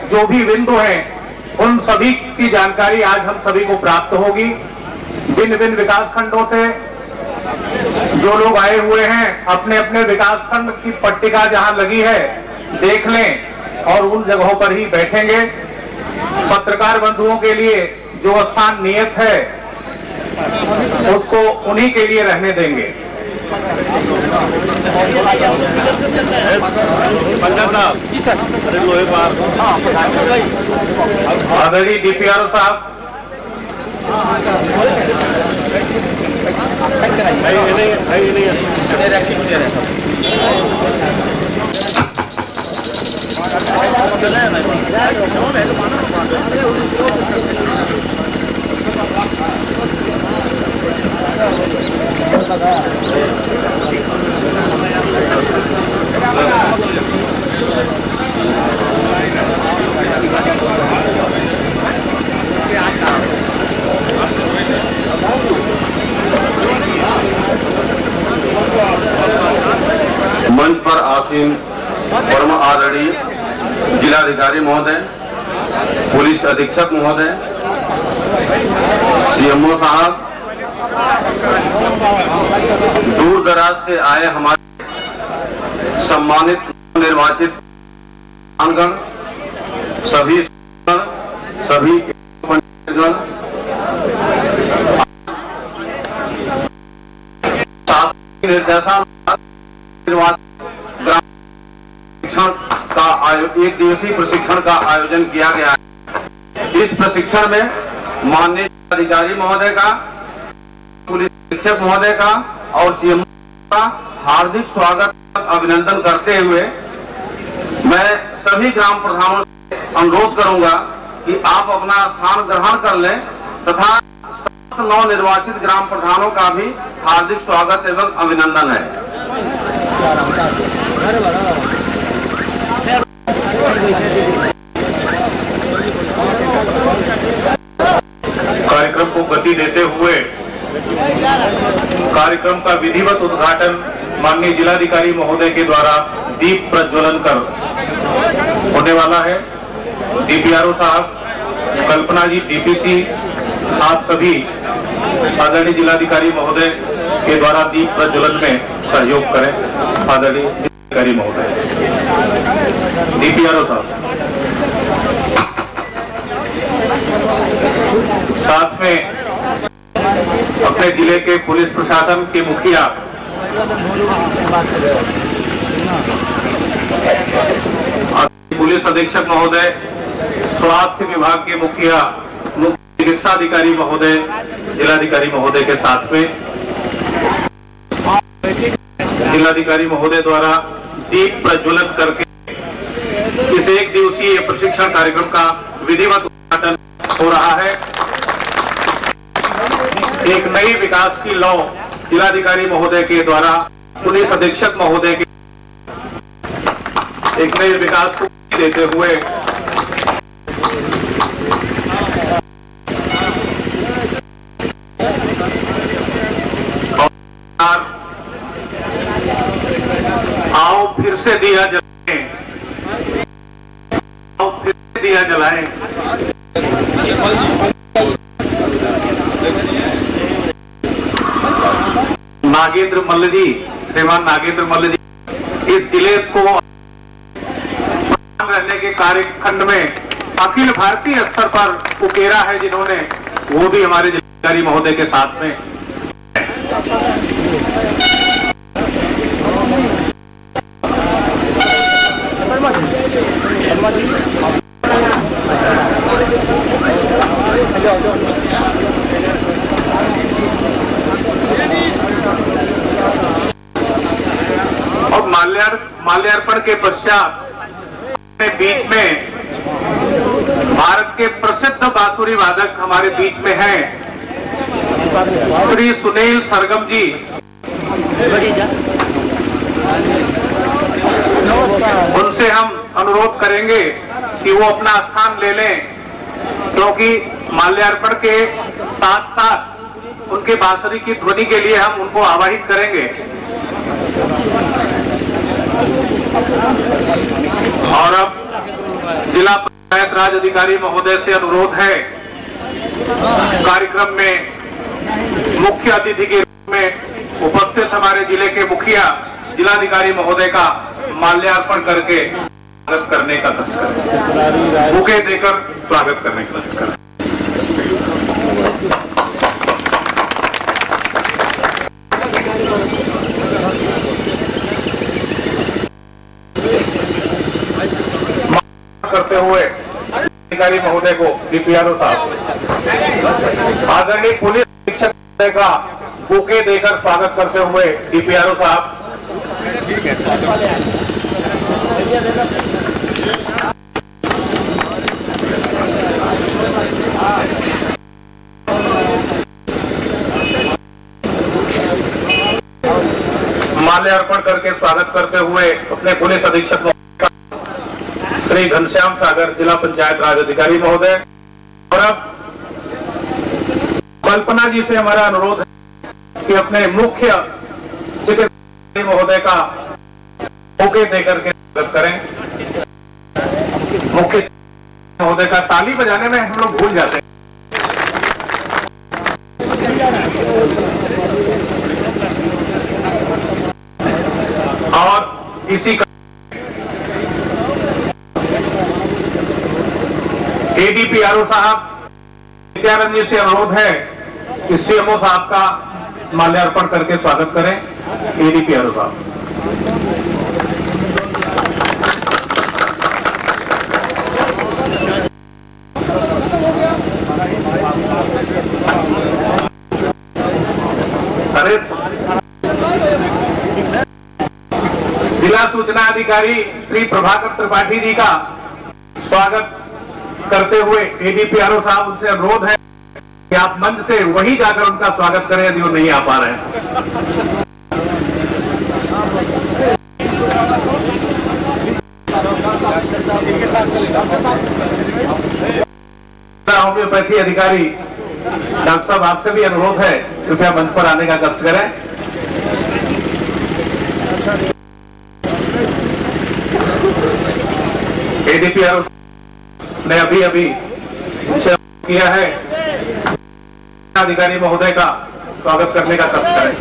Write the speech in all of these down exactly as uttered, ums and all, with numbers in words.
जो भी बिंदु हैं उन सभी की जानकारी आज हम सभी को प्राप्त होगी। भिन्न भिन्न विकास खंडों से जो लोग आए हुए हैं अपने अपने विकास खंड की पट्टिका जहां लगी है देख लें और उन जगहों पर ही बैठेंगे। पत्रकार बंधुओं के लिए जो स्थान नियत है उसको उन्हीं के लिए रहने देंगे। आदरणीय डीपीआरओ साहब, मंच पर आसीन परम आदरणीय जिलाधिकारी महोदय, पुलिस अधीक्षक महोदय, सीएमओ साहब, दूर दराज से आए हमारे सम्मानित निर्वाचित गण, सभी सभी गण, शासन निर्देशानुसार प्रशिक्षण का एक दिवसीय प्रशिक्षण का आयोजन किया गया है। इस प्रशिक्षण में माननीय अधिकारी महोदय का, पुलिस अधीक्षक महोदय का और सीएम का हार्दिक स्वागत अभिनंदन करते हुए मैं सभी ग्राम प्रधानों से अनुरोध करूंगा कि आप अपना स्थान ग्रहण कर लें तथा नौ निर्वाचित ग्राम प्रधानों का भी हार्दिक स्वागत एवं अभिनंदन है। कार्यक्रम को गति देते हुए कार्यक्रम का विधिवत उद्घाटन माननीय जिलाधिकारी महोदय के द्वारा दीप प्रज्वलन कर होने वाला है। डीपीआरओ साहब, कल्पना जी, डीपीसी, आप सभी आदरणीय जिलाधिकारी महोदय के द्वारा दीप प्रज्वलन में सहयोग करें। आदरणीय जिलाधिकारी महोदय, डीपीआरओ साहब, साथ में अपने जिले के पुलिस प्रशासन के मुखिया, पुलिस अधीक्षक महोदय, स्वास्थ्य विभाग के मुखिया, मुख्य चिकित्सा अधिकारी महोदय, जिलाधिकारी महोदय के साथ में जिलाधिकारी महोदय द्वारा दीप प्रज्वलित करके इस एक दिवसीय प्रशिक्षण कार्यक्रम का विधिवत उद्घाटन हो रहा है। एक नई विकास की लौ जिलाधिकारी महोदय के द्वारा पुलिस अधीक्षक महोदय के एक नए विकास को देते हुए आओ फिर से दिया जलाएं, आओ फिर से दिया जलाएं। नागेंद्र मल्ल जी, श्रीमान नागेंद्र मल्ल जी इस जिले को रहने के कार्यखंड में अखिल भारतीय स्तर पर उकेरा है जिन्होंने, वो भी हमारे जिलाधिकारी महोदय के साथ में। और माल्यार्पण के पश्चात बीच में भारत के प्रसिद्ध बांसुरी वादक हमारे बीच में हैं श्री सुनील सरगम जी। उनसे हम अनुरोध करेंगे कि वो अपना स्थान ले लें, क्योंकि माल्यार्पण के साथ साथ उनके बांसुरी की ध्वनि के लिए हम उनको आवाहित करेंगे। और अब जिला पंचायत राज अधिकारी महोदय से अनुरोध है कार्यक्रम में मुख्य अतिथि के रूप में उपस्थित हमारे जिले के मुखिया जिलाधिकारी महोदय का माल्यार्पण करके स्वागत करने का कष्ट करें, बुके देकर स्वागत करने का कष्ट करें। करते हुए अधिकारी महोदय को डीपीआरओ साहब, आदरणीय पुलिस अधीक्षक महोदय का बुके देकर स्वागत करते हुए डीपीआरओ साहब। माल्यार्पण करके स्वागत करते हुए अपने पुलिस अधीक्षक श्री घनश्याम सागर जिला पंचायत राज अधिकारी महोदय। और अब कल्पना जी से हमारा अनुरोध है कि अपने मुख्य चिकित्साधिकारी महोदय का बुके देकर के स्वागत करें। मुख्य महोदय का ताली बजाने में हम लोग भूल जाते हैं। और इसी का एडीपीआरओ साहब नित्यानंद जी से अनुरोध है कि सीएमओ साहब का माल्यार्पण करके स्वागत करें। एडीपीआरओ साहब। अरे जिला सूचना अधिकारी श्री प्रभाकर त्रिपाठी जी का स्वागत करते हुए एडीपीआरओ साहब, उनसे अनुरोध है कि आप मंच से वहीं जाकर उनका स्वागत करें यदि वो नहीं आ पा रहे हैं। होम्योपैथी अधिकारी डॉक्टर साहब, आपसे भी अनुरोध है कृपया मंच पर आने का कष्ट करें। एडीपीआरओ ने अभी अभी किया है, अधिकारी महोदय का स्वागत करने का कष्ट करें।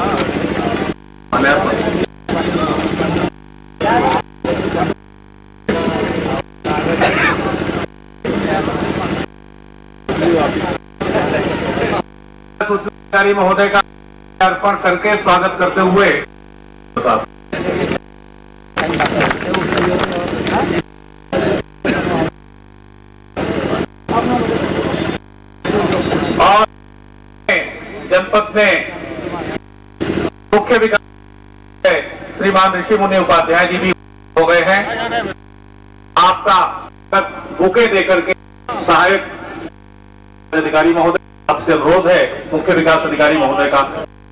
अधिकारी महोदय का अर्पण करके स्वागत करते हुए और जनपद में मुख्य विकास श्रीमान ऋषि मुनि उपाध्याय जी भी हो गए हैं। आपका बुके देकर के सहायक अधिकारी महोदय, आपसे अनुरोध है मुख्य विकास अधिकारी महोदय का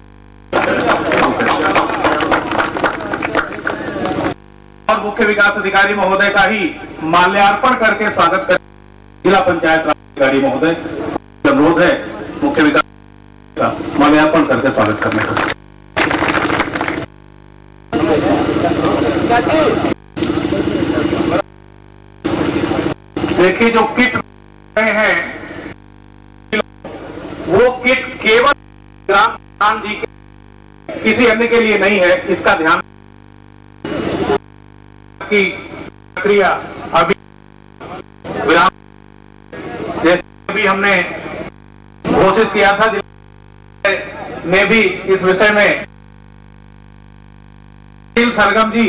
और मुख्य विकास अधिकारी महोदय का ही माल्यार्पण करके स्वागत करें। जिला पंचायत राज अधिकारी महोदय, अनुरोध है मुख्य विकास का माल्यार्पण करके स्वागत करने का। देखिए, जो किट रहे हैं वो किट केवल ग्राम प्रधान जी के, किसी अन्य के लिए नहीं है। इसका ध्यान की प्रक्रिया अभी विराम, जैसे अभी हमने घोषित किया था, ने भी इस विषय में सरगम जी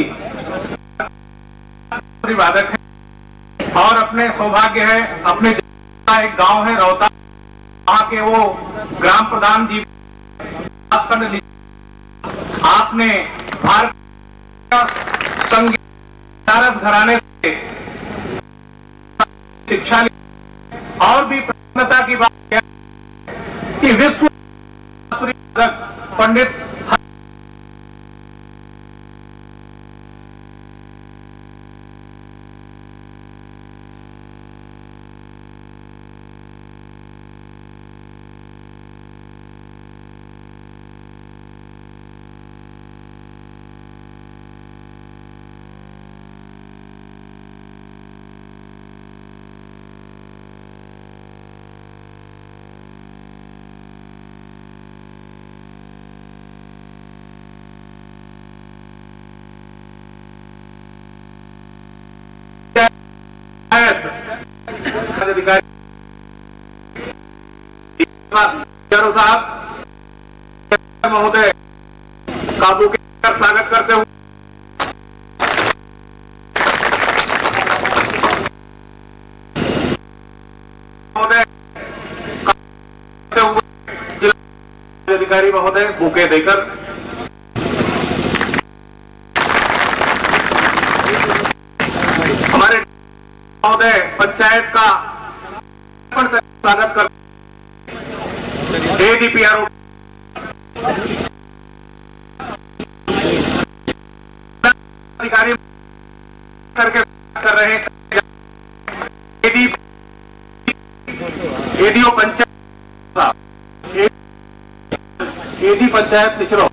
वादक है और अपने सौभाग्य है, अपने एक गांव है रौता, वहां के वो ग्राम प्रधान जी आपने भारत संगीत घराने से शिक्षा ली और भी प्रसन्नता की बात है कि विश्व पंडित अधिकारी साहब महोदय काबू के स्वागत करते हुए महोदय अधिकारी महोदय बुके देकर हमारे महोदय पंचायत का स्वागत कर एडीपीआर अधिकारी करके कर रहे हैं AD ADO panchayat AD panchayat निचरो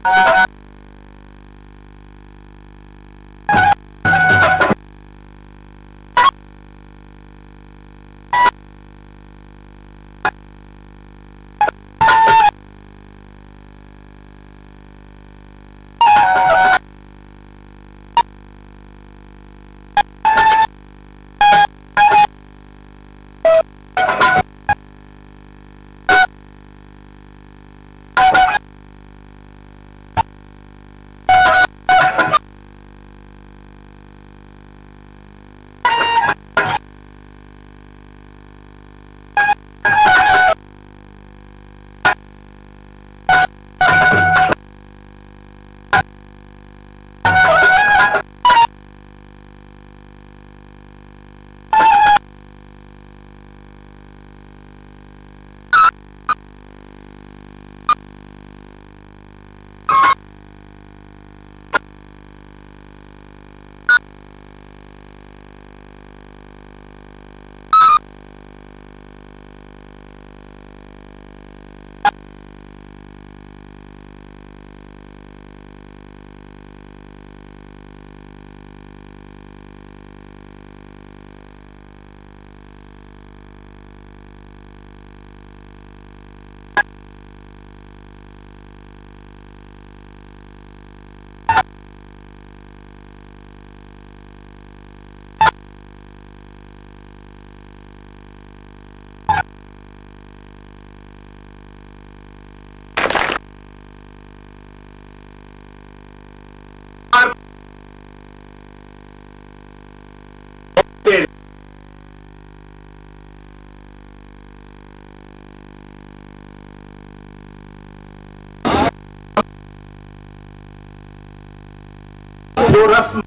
जो रस्म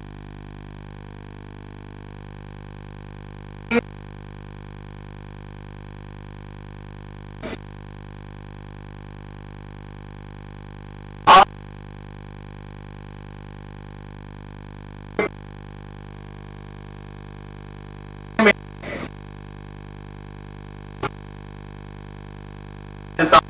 जनता